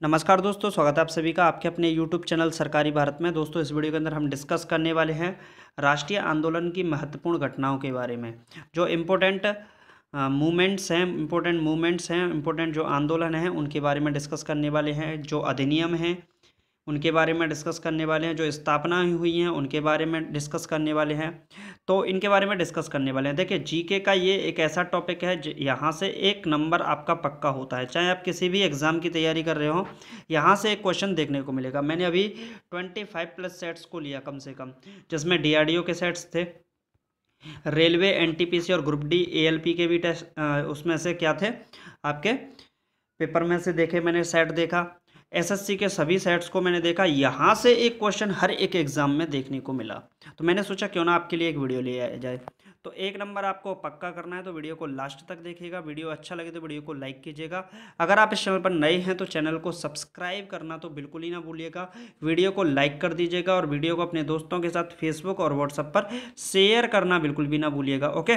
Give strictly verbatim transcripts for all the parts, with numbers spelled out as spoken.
नमस्कार दोस्तों, स्वागत है आप सभी का आपके अपने यूट्यूब चैनल सरकारी भारत में। दोस्तों, इस वीडियो के अंदर हम डिस्कस करने वाले हैं राष्ट्रीय आंदोलन की महत्वपूर्ण घटनाओं के बारे में। जो इम्पोर्टेंट मूवमेंट्स हैं इम्पोर्टेंट मूवमेंट्स हैं इम्पोर्टेंट जो आंदोलन हैं उनके बारे में डिस्कस करने वाले हैं। जो अधिनियम हैं उनके बारे में डिस्कस करने वाले हैं। जो स्थापना हुई हैं उनके बारे में डिस्कस करने वाले हैं। तो इनके बारे में डिस्कस करने वाले हैं। देखिए, जीके का ये एक ऐसा टॉपिक है यहाँ से एक नंबर आपका पक्का होता है। चाहे आप किसी भी एग्ज़ाम की तैयारी कर रहे हो, यहाँ से एक क्वेश्चन देखने को मिलेगा। मैंने अभी ट्वेंटी फाइव प्लस सेट्स को लिया कम से कम, जिसमें डीआरडीओ के सेट्स थे, रेलवे, एनटीपीसी और ग्रुप डी एएलपी के भी टेस्ट उसमें से क्या थे आपके पेपर में से देखे मैंने, सेट देखा। एसएससी के सभी सेट्स को मैंने देखा। यहाँ से एक क्वेश्चन हर एक एग्जाम में देखने को मिला, तो मैंने सोचा क्यों ना आपके लिए एक वीडियो ले आया जाए। तो एक नंबर आपको पक्का करना है तो वीडियो को लास्ट तक देखिएगा। वीडियो अच्छा लगे तो वीडियो को लाइक कीजिएगा। अगर आप इस चैनल पर नए हैं तो चैनल को सब्सक्राइब करना तो बिल्कुल ही ना भूलिएगा। वीडियो को लाइक कर दीजिएगा और वीडियो को अपने दोस्तों के साथ फेसबुक और व्हाट्सएप पर शेयर करना बिल्कुल भी ना भूलिएगा। ओके,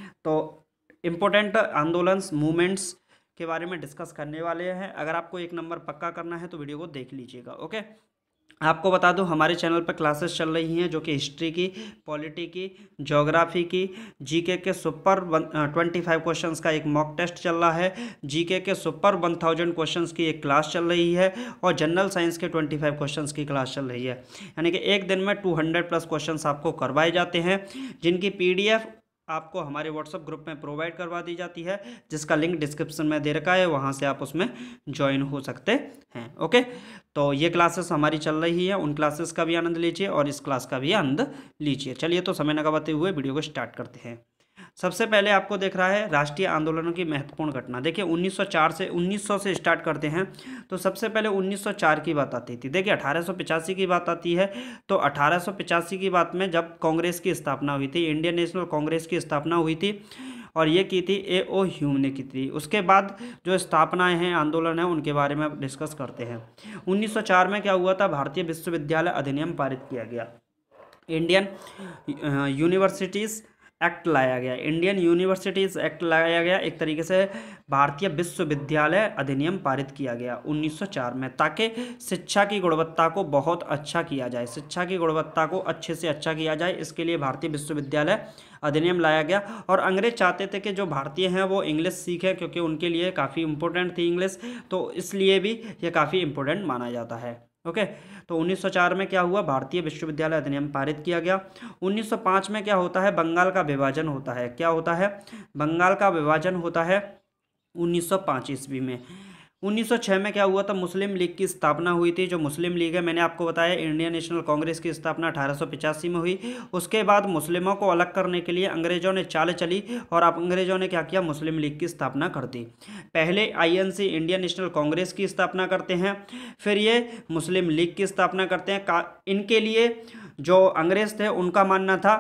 तो इम्पोर्टेंट आंदोलन मूवमेंट्स के बारे में डिस्कस करने वाले हैं। अगर आपको एक नंबर पक्का करना है तो वीडियो को देख लीजिएगा। ओके, आपको बता दूं हमारे चैनल पर क्लासेस चल रही हैं जो कि हिस्ट्री की, पॉलिटी की, ज्योग्राफी की, जीके के सुपर ट्वेंटी फाइव क्वेश्चंस का एक मॉक टेस्ट चल रहा है, जीके के सुपर वन थाउजेंड क्वेश्चंस की एक क्लास चल रही है और जनरल साइंस के ट्वेंटी फाइव क्वेश्चंस की क्लास चल रही है। यानी कि एक दिन में टू हंड्रेड प्लस क्वेश्चंस आपको करवाए जाते हैं, जिनकी पी डी एफ आपको हमारे व्हाट्सएप ग्रुप में प्रोवाइड करवा दी जाती है, जिसका लिंक डिस्क्रिप्शन में दे रखा है, वहाँ से आप उसमें ज्वाइन हो सकते हैं। ओके, तो ये क्लासेस हमारी चल रही है, उन क्लासेस का भी आनंद लीजिए और इस क्लास का भी आनंद लीजिए। चलिए, तो समय न गवाते हुए वीडियो को स्टार्ट करते हैं। सबसे पहले आपको दिख रहा है राष्ट्रीय आंदोलनों की महत्वपूर्ण घटना। देखिए, उन्नीस सौ चार से उन्नीस सौ से स्टार्ट करते हैं। तो सबसे पहले उन्नीस सौ चार की बात आती थी। देखिए, अठारह सौ पचासी की बात आती है। तो अठारह सौ पचासी की बात में जब कांग्रेस की स्थापना हुई थी, इंडियन नेशनल कांग्रेस की स्थापना हुई थी और ये की थी ए ओ ह्यूम ने की थी। उसके बाद जो स्थापनाएं हैं, आंदोलन है, उनके बारे में डिस्कस करते हैं। उन्नीस सौ चार में क्या हुआ था? भारतीय विश्वविद्यालय अधिनियम पारित किया गया। इंडियन यूनिवर्सिटीज़ एक्ट लाया गया। इंडियन यूनिवर्सिटीज़ एक्ट लाया गया। एक तरीके से भारतीय विश्वविद्यालय अधिनियम पारित किया गया उन्नीस सौ चार में, ताकि शिक्षा की गुणवत्ता को बहुत अच्छा किया जाए, शिक्षा की गुणवत्ता को अच्छे से अच्छा किया जाए। इसके लिए भारतीय विश्वविद्यालय अधिनियम लाया गया। और अंग्रेज चाहते थे कि जो भारतीय हैं वो इंग्लिश सीखें, क्योंकि उनके लिए काफ़ी इंपॉर्टेंट थी इंग्लिश, तो इसलिए भी ये काफ़ी इंपॉर्टेंट माना जाता है। ओके, तो उन्नीस सौ चार में क्या हुआ? भारतीय विश्वविद्यालय अधिनियम पारित किया गया। उन्नीस सौ पाँच में क्या होता है? बंगाल का विभाजन होता है। क्या होता है? बंगाल का विभाजन होता है उन्नीस सौ पाँच ईस्वी में। उन्नीस सौ छह में क्या हुआ था? मुस्लिम लीग की स्थापना हुई थी। जो मुस्लिम लीग है, मैंने आपको बताया, इंडियन नेशनल कांग्रेस की स्थापना अठारह सौ पचासी में हुई। उसके बाद मुस्लिमों को अलग करने के लिए अंग्रेजों ने चाल चली और अब अंग्रेजों ने क्या किया? मुस्लिम लीग की स्थापना कर दी। पहले आईएनसी, इंडियन नेशनल कांग्रेस की स्थापना करते हैं, फिर ये मुस्लिम लीग की स्थापना करते हैं। इनके लिए जो अंग्रेज थे उनका मानना था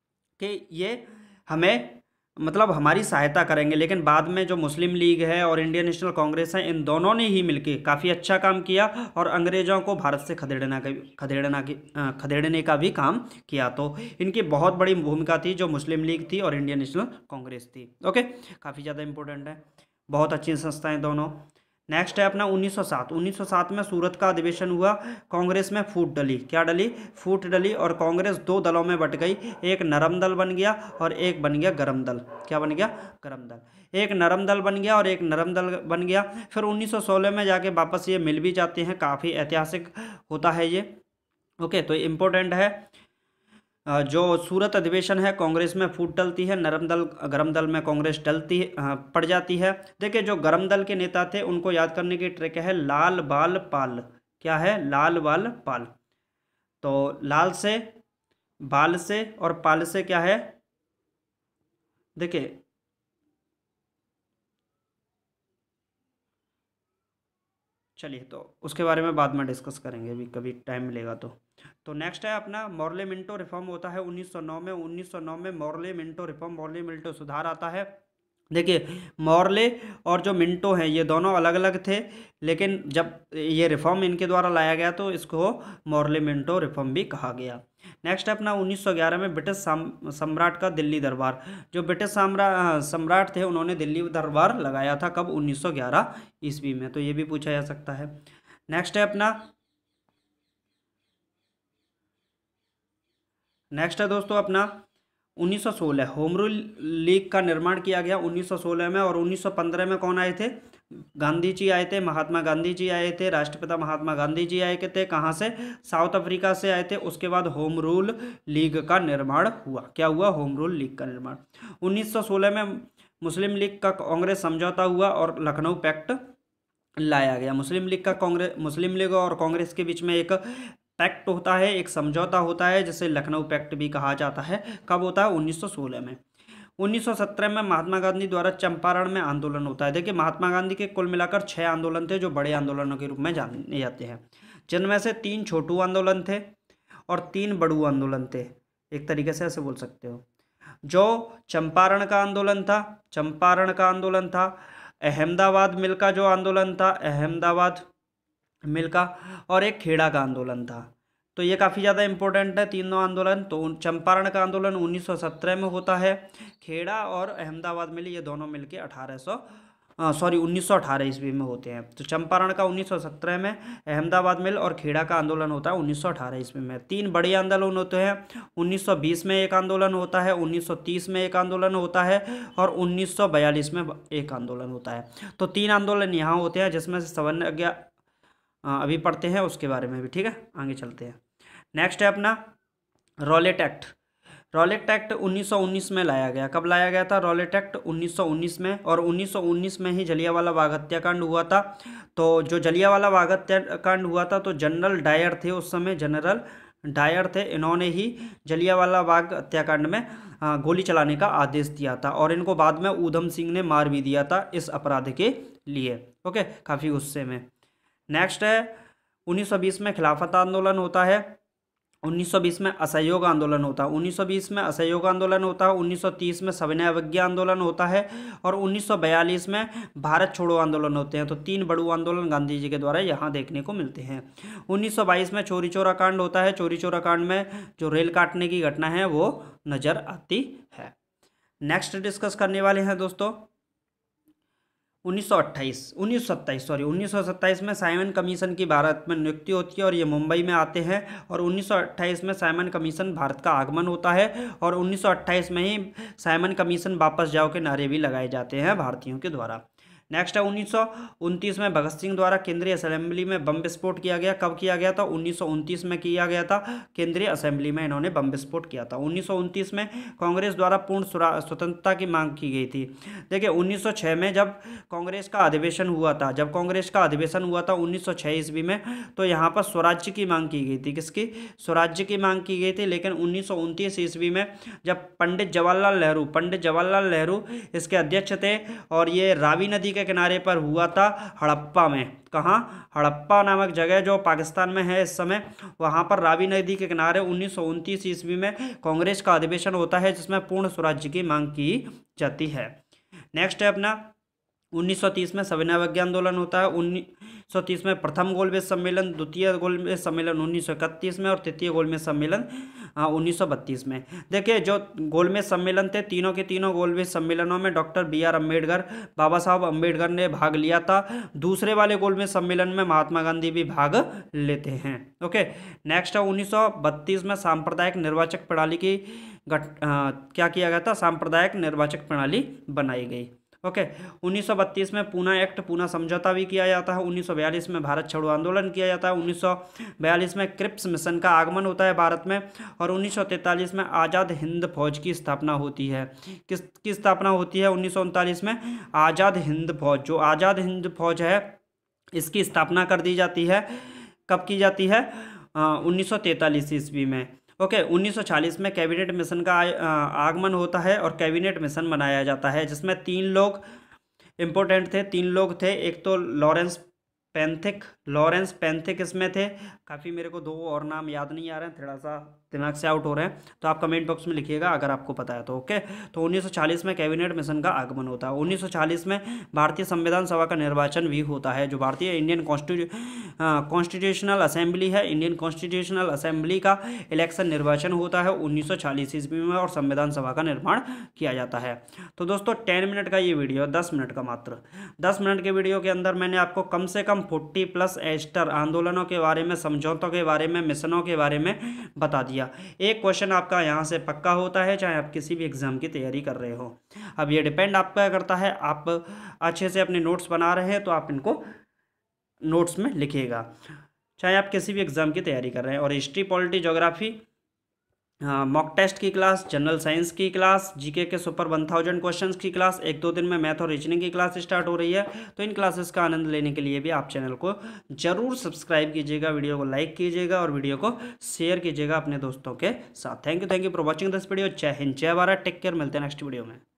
कि ये हमें मतलब हमारी सहायता करेंगे, लेकिन बाद में जो मुस्लिम लीग है और इंडियन नेशनल कांग्रेस है, इन दोनों ने ही मिलकर काफ़ी अच्छा काम किया और अंग्रेजों को भारत से खदेड़ना का खदेड़ना की खदेड़ने का भी काम किया। तो इनकी बहुत बड़ी भूमिका थी, जो मुस्लिम लीग थी और इंडियन नेशनल कांग्रेस थी। ओके, काफ़ी ज़्यादा इंपॉर्टेंट है, बहुत अच्छी संस्थाएं दोनों। नेक्स्ट है अपना उन्नीस सौ सात। उन्नीस सौ सात में सूरत का अधिवेशन हुआ। कांग्रेस में फूट डली। क्या डली? फूट डली और कांग्रेस दो दलों में बट गई। एक नरम दल बन गया और एक बन गया गरम दल। क्या बन गया? गरम दल। एक नरम दल बन गया और एक नरम दल बन गया। फिर उन्नीस सौ सोलह में जाके वापस ये मिल भी जाते हैं। काफ़ी ऐतिहासिक होता है ये। ओके, तो इम्पोर्टेंट है। जो सूरत अधिवेशन है, कांग्रेस में फूट डलती है, नरम दल गरम दल में कांग्रेस डलती पड़ जाती है। देखिए, जो गरम दल के नेता थे उनको याद करने की ट्रिक है लाल बाल पाल। क्या है? लाल बाल पाल। तो लाल से, बाल से और पाल से क्या है? देखिए, चलिए, तो उसके बारे में बाद में डिस्कस करेंगे, अभी कभी टाइम मिलेगा तो। तो नेक्स्ट है अपना मॉर्ले मिंटो रिफॉर्म होता है उन्नीस सौ नौ में। उन्नीस सौ नौ में Morley Minto reform, Morley Minto सुधार आता है। देखिए, मॉर्ले और जो मिंटो हैं ये दोनों अलग अलग थे, लेकिन जब ये रिफॉर्म इनके द्वारा लाया गया तो इसको मॉर्ले मिंटो रिफॉर्म भी कहा गया। नेक्स्ट है अपना उन्नीस सौ ग्यारह में ब्रिटिश सम्राट का दिल्ली दरबार। जो ब्रिटिश सम्राट सम्राट थे उन्होंने दिल्ली दरबार लगाया था। कब? उन्नीस सौ ग्यारह ईस्वी में। तो ये भी पूछा जा सकता है। नेक्स्ट है अपना नेक्स्ट है दोस्तों अपना उन्नीस सौ सोलह होम रूल लीग का निर्माण किया गया उन्नीस सौ सोलह में। और उन्नीस सौ पंद्रह में कौन आए थे? गांधी जी आए थे, महात्मा गांधी जी आए थे, राष्ट्रपिता महात्मा गांधी जी आए थे। कहाँ से? साउथ अफ्रीका से आए थे। उसके बाद होम रूल लीग का निर्माण हुआ। क्या हुआ? होम रूल लीग का निर्माण। उन्नीस सौ सोलह में मुस्लिम लीग का कांग्रेस समझौता हुआ और लखनऊ पैक्ट लाया गया। मुस्लिम लीग का कांग्रेस मुस्लिम लीग और कांग्रेस के बीच में एक पैक्ट होता है, एक समझौता होता है, जिसे लखनऊ पैक्ट भी कहा जाता है। कब होता है? उन्नीस सौ सोलह में। उन्नीस सौ सत्रह में महात्मा गांधी द्वारा चंपारण में आंदोलन होता है। देखिए, महात्मा गांधी के कुल मिलाकर छह आंदोलन थे जो बड़े आंदोलनों के रूप में जाने जाते हैं, जिनमें से तीन छोटू आंदोलन थे और तीन बड़ू आंदोलन थे। एक तरीके से ऐसे बोल सकते हो। जो चंपारण का आंदोलन था चंपारण का आंदोलन था अहमदाबाद मिल का जो आंदोलन था अहमदाबाद मिल का, और एक खेड़ा का आंदोलन था। तो ये काफ़ी ज़्यादा इंपॉर्टेंट है तीनों आंदोलन। तो चंपारण का आंदोलन उन्नीस सौ सत्रह में होता है। खेड़ा और अहमदाबाद मिल ये दोनों मिलके अठारह सौ सॉरी उन्नीस सौ अठारह ईस्वी में होते हैं। तो चंपारण का उन्नीस सौ सत्रह में, अहमदाबाद मिल और खेड़ा का आंदोलन होता है उन्नीस सौ अठारह ईस्वी में। तीन बड़े आंदोलन होते हैं। उन्नीस सौ बीस में एक आंदोलन होता है, उन्नीस सौ तीस में एक आंदोलन होता है और उन्नीस सौ बयालीस में एक आंदोलन होता है। तो तीन आंदोलन यहाँ होते हैं, जिसमें से सवर्ण अज्ञा अभी पढ़ते हैं उसके बारे में भी। ठीक है, आगे चलते हैं। नेक्स्ट है अपना रॉलेट एक्ट। रॉलेट एक्ट उन्नीस सौ उन्नीस में लाया गया। कब लाया गया था रॉलेट एक्ट? उन्नीस सौ उन्नीस में। और उन्नीस सौ उन्नीस में ही जलियांवाला बाग हत्याकांड हुआ था। तो जो जलियांवाला बाग हत्याकांड हुआ था, तो जनरल डायर थे उस समय, जनरल डायर थे। इन्होंने ही जलियांवाला बाग हत्याकांड में गोली चलाने का आदेश दिया था और इनको बाद में ऊधम सिंह ने मार भी दिया था इस अपराध के लिए। ओके, काफ़ी गुस्से में। नेक्स्ट है उन्नीस सौ बीस में खिलाफत आंदोलन होता है। उन्नीस सौ बीस में असहयोग आंदोलन होता है। उन्नीस सौ बीस में असहयोग आंदोलन होता है। उन्नीस सौ तीस में सविनय अवज्ञा आंदोलन होता है और उन्नीस सौ बयालीस में भारत छोड़ो आंदोलन होते हैं। तो तीन बड़ू आंदोलन गांधी जी के द्वारा यहाँ देखने को मिलते हैं। उन्नीस सौ बाईस में चोरी चोरा कांड होता है। चोरी चोरा कांड में जो रेल काटने की घटना है वो नज़र आती है। नेक्स्ट डिस्कस करने वाले हैं दोस्तों उन्नीस सौ अट्ठाईस उन्नीस सौ सत्ताईस सॉरी उन्नीस सौ सत्ताईस में साइमन कमीशन की भारत में नियुक्ति होती है और ये मुंबई में आते हैं। और उन्नीस सौ अट्ठाईस में साइमन कमीशन भारत का आगमन होता है और उन्नीस सौ अट्ठाईस में ही साइमन कमीशन वापस जाओ के नारे भी लगाए जाते हैं भारतीयों के द्वारा। नेक्स्ट है उन्नीस सौ उनतीस में भगत सिंह द्वारा केंद्रीय असेंबली में बम विस्फोट किया गया। कब किया गया था? उन्नीस सौ उनतीस में किया गया था। केंद्रीय असेंबली में इन्होंने बम विस्फोट किया था। उन्नीस सौ उनतीस में कांग्रेस द्वारा पूर्ण स्वतंत्रता की मांग की गई थी। देखिए, उन्नीस सौ छह में जब कांग्रेस का अधिवेशन हुआ था जब कांग्रेस का अधिवेशन हुआ था उन्नीस सौ छह ईस्वी में, तो यहाँ पर स्वराज्य की मांग की गई थी। किसकी? स्वराज्य की मांग की गई थी। लेकिन उन्नीस सौ उनतीस ईस्वी में जब पंडित जवाहरलाल नेहरू पंडित जवाहरलाल नेहरू इसके अध्यक्ष थे और ये रावी नदी के किनारे पर हुआ था हड़प्पा में। कहाँ? हड़प्पा नामक जगह जो पाकिस्तान में है इस समय, वहां पर रावी नदी के किनारे उन्नीस सौ उनतीस ईस्वी में कांग्रेस का अधिवेशन होता है जिसमें पूर्ण स्वराज्य की मांग की जाती है। नेक्स्ट है अपना उन्नीस सौ तीस में सविनय अवज्ञा आंदोलन होता है। उन्नीस सौ तीस में प्रथम गोलमेज सम्मेलन, द्वितीय गोलमेज सम्मेलन उन्नीस सौ इकतीस में और तृतीय गोलमेज सम्मेलन उन्नीस सौ बत्तीस में। देखिए, जो गोलमेज सम्मेलन थे तीनों के तीनों गोलमेज सम्मेलनों में doctor B R Ambedkar Baba Saheb Ambedkar ने भाग लिया था। दूसरे वाले गोलमेज सम्मेलन में महात्मा गांधी भी भाग लेते हैं। ओके, नेक्स्ट है उन्नीस सौ बत्तीस में सांप्रदायिक निर्वाचक प्रणाली की गठ क्या किया गया था? सांप्रदायिक निर्वाचक प्रणाली बनाई गई। ओके, उन्नीस सौ बत्तीस में पूना एक्ट पूना समझौता भी किया जाता है। उन्नीस सौ बयालीस में भारत छोड़ो आंदोलन किया जाता है। उन्नीस सौ बयालीस में क्रिप्स मिशन का आगमन होता है भारत में और उन्नीस सौ तैंतालीस में आज़ाद हिंद फौज की स्थापना होती है। किस की स्थापना होती है? उन्नीस सौ उनतालीस में आज़ाद हिंद फौज, जो आज़ाद हिंद फौज है इसकी स्थापना कर दी जाती है। कब की जाती है? उन्नीस सौ तैंतालीस ईस्वी में। ओके, उन्नीस सौ छियालीस में कैबिनेट मिशन का आगमन होता है और कैबिनेट मिशन बनाया जाता है जिसमें तीन लोग इम्पोर्टेंट थे तीन लोग थे एक तो लॉरेंस पेंथिक लॉरेंस पेंथिक इसमें थे। काफ़ी मेरे को दो और नाम याद नहीं आ रहे हैं, थोड़ा सा दिमाग से आउट हो रहे हैं, तो आप कमेंट बॉक्स में लिखिएगा अगर आपको पता है तो। ओके, तो उन्नीस सौ छियालीस में कैबिनेट मिशन का आगमन होता है। उन्नीस सौ छियालीस में भारतीय संविधान सभा का निर्वाचन भी होता है। जो भारतीय इंडियन कॉन्स्टिट्यूशन कॉन्स्टिट्यूशनल असेंबली है, इंडियन कॉन्स्टिट्यूशनल असेंबली का इलेक्शन निर्वाचन होता है उन्नीस सौ चालीस ईस्वी में और संविधान सभा का निर्माण किया जाता है। तो दोस्तों टेन मिनट का ये वीडियो, दस मिनट का मात्र, दस मिनट के वीडियो के अंदर मैंने आपको कम से कम फोर्टी प्लस एस्टर आंदोलनों के बारे में, समझौतों के बारे में, मिशनों के बारे में बता दिया। एक क्वेश्चन आपका यहाँ से पक्का होता है चाहे आप किसी भी एग्जाम की तैयारी कर रहे हो। अब ये डिपेंड आप क्या करता है, आप अच्छे से अपने नोट्स बना रहे हैं तो आप इनको नोट्स में लिखिएगा, चाहे आप किसी भी एग्जाम की तैयारी कर रहे हैं। और हिस्ट्री, पॉलिटी, ज्योग्राफी, हाँ, मॉक टेस्ट की क्लास, जनरल साइंस की क्लास, जीके के सुपर वन थाउजेंड क्वेश्चंस की क्लास, एक दो दिन में मैथ और रीजनिंग की क्लास स्टार्ट हो रही है। तो इन क्लासेस का आनंद लेने के लिए भी आप चैनल को जरूर सब्सक्राइब कीजिएगा, वीडियो को लाइक कीजिएगा और वीडियो को शेयर कीजिएगा अपने दोस्तों के साथ। Thank you thank you for watching this video. जय हिंद, जय भारत, टेक केयर, मिलते हैं नेक्स्ट वीडियो में।